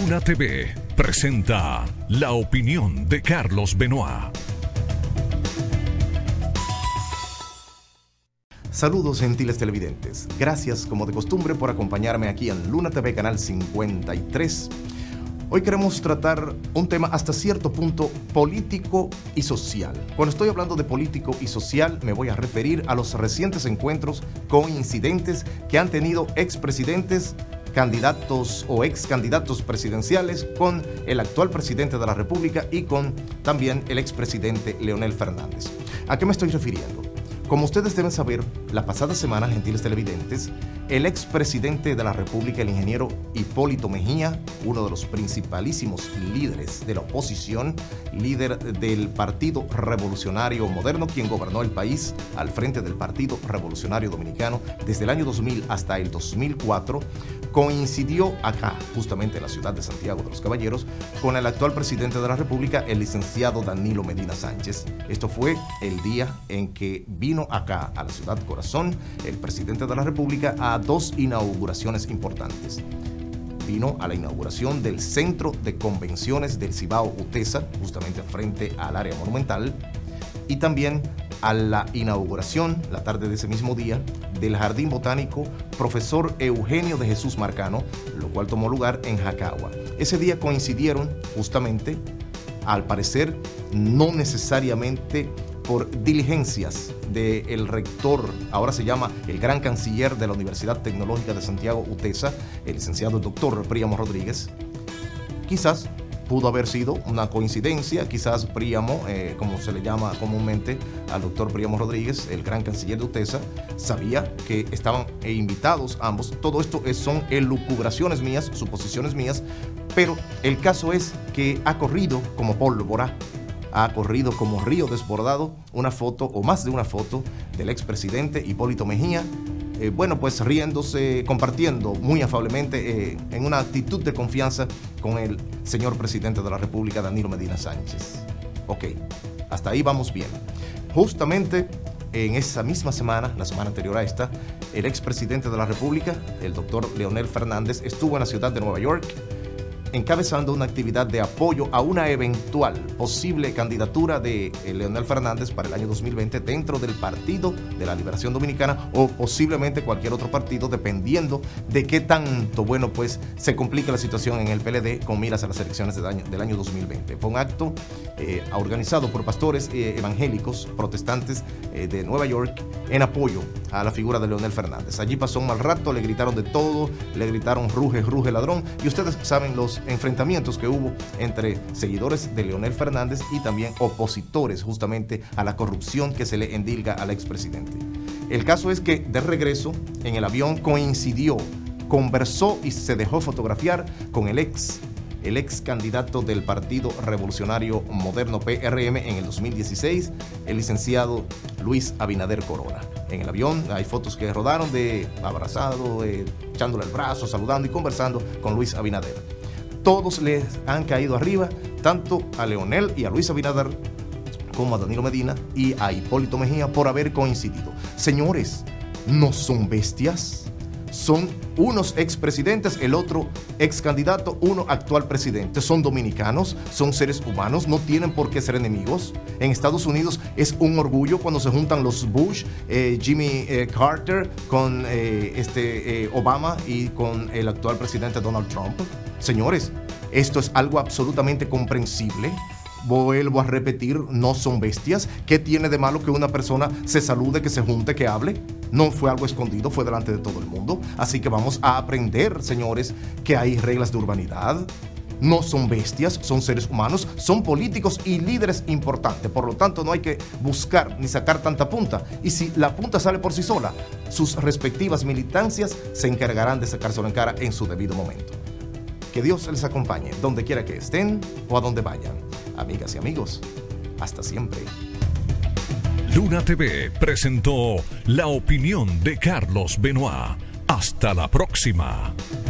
Luna TV presenta la opinión de Carlos Benoit. Saludos, gentiles televidentes. Gracias, como de costumbre, por acompañarme aquí en Luna TV, canal 53. Hoy queremos tratar un tema hasta cierto punto político y social. Cuando estoy hablando de político y social, me voy a referir a los recientes encuentros coincidentes que han tenido expresidentes, candidatos o ex candidatos presidenciales con el actual presidente de la República y con también el expresidente Leonel Fernández. ¿A qué me estoy refiriendo? Como ustedes deben saber, la pasada semana, gentiles televidentes, el expresidente de la República, el ingeniero Hipólito Mejía, uno de los principalísimos líderes de la oposición, líder del Partido Revolucionario Moderno, quien gobernó el país al frente del Partido Revolucionario Dominicano desde el año 2000 hasta el 2004, coincidió acá, justamente en la ciudad de Santiago de los Caballeros, con el actual presidente de la República, el licenciado Danilo Medina Sánchez. Esto fue el día en que vino acá a la ciudad corazón el presidente de la República a dos inauguraciones importantes. Vino a la inauguración del Centro de Convenciones del Cibao UTESA, justamente frente al área monumental, y también a la inauguración, la tarde de ese mismo día, del Jardín Botánico Profesor Eugenio de Jesús Marcano, lo cual tomó lugar en Jacagua. Ese día coincidieron justamente, al parecer, no necesariamente por diligencias del rector, ahora se llama el gran canciller de la Universidad Tecnológica de Santiago UTESA, el licenciado Dr. Príamo Rodríguez. Quizás pudo haber sido una coincidencia, quizás Príamo, como se le llama comúnmente al doctor Príamo Rodríguez, el gran canciller de UTESA, sabía que estaban invitados ambos. Todo esto son elucubraciones mías, suposiciones mías, pero el caso es que ha corrido como pólvora, ha corrido como río desbordado una foto, o más de una foto, del expresidente Hipólito Mejía, bueno, pues riéndose, compartiendo muy afablemente, en una actitud de confianza con el señor presidente de la República, Danilo Medina Sánchez. Ok, hasta ahí vamos bien. Justamente en esa misma semana, la semana anterior a esta, el expresidente de la República, el doctor Leonel Fernández, estuvo en la ciudad de Nueva York, encabezando una actividad de apoyo a una eventual posible candidatura de Leonel Fernández para el año 2020 dentro del Partido de la Liberación Dominicana o posiblemente cualquier otro partido, dependiendo de qué tanto, bueno, pues se complica la situación en el PLD con miras a las elecciones del año 2020. Fue un acto organizado por pastores evangélicos protestantes de Nueva York en apoyo a la figura de Leonel Fernández. Allí pasó un mal rato, le gritaron de todo, le gritaron ruge, ruge ladrón, y ustedes saben los enfrentamientos que hubo entre seguidores de Leonel Fernández y también opositores justamente a la corrupción que se le endilga al expresidente. El caso es que de regreso en el avión coincidió, conversó y se dejó fotografiar con el ex candidato del Partido Revolucionario Moderno PRM en el 2016, el licenciado Luis Abinader Corona. En el avión hay fotos que rodaron de abrazado, echándole el brazo, saludando y conversando con Luis Abinader. Todos les han caído arriba, tanto a Leonel y a Luis Abinader como a Danilo Medina y a Hipólito Mejía, por haber coincidido. Señores, no son bestias, son unos expresidentes, el otro ex candidato, uno actual presidente. Son dominicanos, son seres humanos, no tienen por qué ser enemigos. En Estados Unidos es un orgullo cuando se juntan los Bush, Jimmy Carter con Obama y con el actual presidente Donald Trump. Señores, esto es algo absolutamente comprensible. Vuelvo a repetir, no son bestias. ¿Qué tiene de malo que una persona se salude, que se junte, que hable? No fue algo escondido, fue delante de todo el mundo. Así que vamos a aprender, señores, que hay reglas de urbanidad. No son bestias, son seres humanos, son políticos y líderes importantes. Por lo tanto, no hay que buscar ni sacar tanta punta. Y si la punta sale por sí sola, sus respectivas militancias se encargarán de sacárselo en cara en su debido momento. Que Dios les acompañe donde quiera que estén o a donde vayan. Amigas y amigos, hasta siempre. Luna TV presentó la opinión de Carlos Benoit. Hasta la próxima.